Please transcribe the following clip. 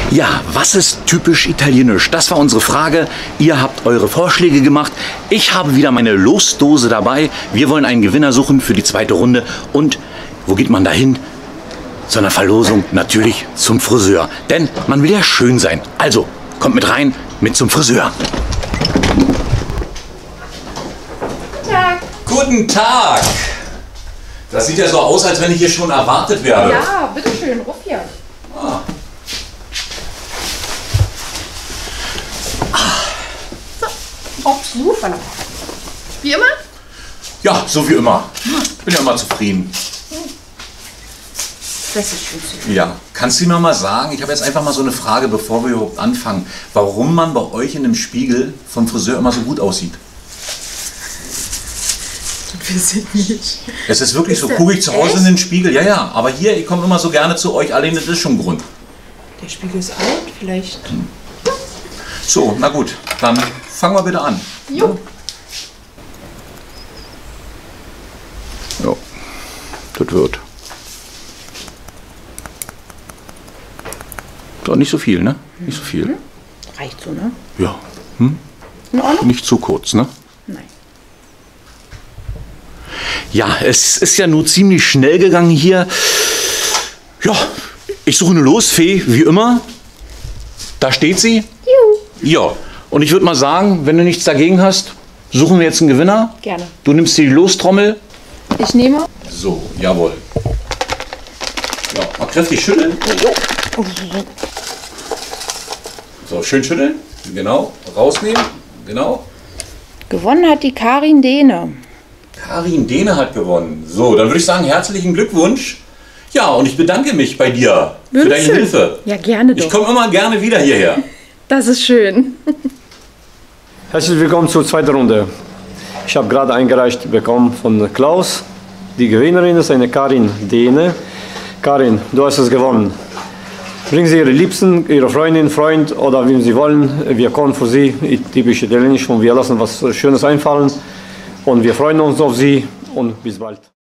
Ja, was ist typisch italienisch? Das war unsere Frage. Ihr habt eure Vorschläge gemacht. Ich habe wieder meine Losdose dabei. Wir wollen einen Gewinner suchen für die zweite Runde. Und wo geht man dahin? Zu einer Verlosung natürlich zum Friseur. Denn man will ja schön sein. Also, kommt mit rein, mit zum Friseur. Guten Tag. Guten Tag. Das sieht ja so aus, als wenn ich hier schon erwartet werde. Ja, bitteschön, ruf hier. Ah. Super. Wie immer? Ja, so wie immer. Bin ja immer zufrieden. Das ist schön. Ja, kannst du mir mal sagen, ich habe jetzt einfach mal so eine Frage, bevor wir überhaupt anfangen, warum man bei euch in dem Spiegel vom Friseur immer so gut aussieht? Wir sind nicht. Es ist wirklich so, gucke ich zu Hause in den Spiegel, ja, aber hier, ich komme immer so gerne zu euch, alleine das ist schon ein Grund. Der Spiegel ist alt, vielleicht. So, na gut, dann fangen wir bitte an. Jo. Ja, das wird. Doch nicht so viel, ne? Nicht so viel. Reicht so, ne? Ja. In Ordnung? Nicht zu kurz, ne? Nein. Ja, es ist ja nur ziemlich schnell gegangen hier. Ja, ich suche eine Losfee, wie immer. Da steht sie. Juhu. Ja, und ich würde mal sagen, wenn du nichts dagegen hast, suchen wir jetzt einen Gewinner. Gerne. Du nimmst die Lostrommel. Ich nehme. So, jawohl. Ja, mal kräftig schütteln. So, schön schütteln. Genau. Rausnehmen. Genau. Gewonnen hat die Karin Dehne. Karin Dehne hat gewonnen. So, dann würde ich sagen, herzlichen Glückwunsch. Ja, und ich bedanke mich bei dir für deine Schön. Hilfe. Ja, gerne doch. Ich komme immer gerne wieder hierher. Das ist schön. Herzlich willkommen zur zweiten Runde. Ich habe gerade eingereicht bekommen von Klaus. Die Gewinnerin ist eine Karin Dehne. Karin, du hast es gewonnen. Bringen Sie Ihre Liebsten, Ihre Freundin, Freund oder wen Sie wollen. Wir kochen für Sie, typisch italienisch, und wir lassen was Schönes einfallen. Und wir freuen uns auf Sie und bis bald.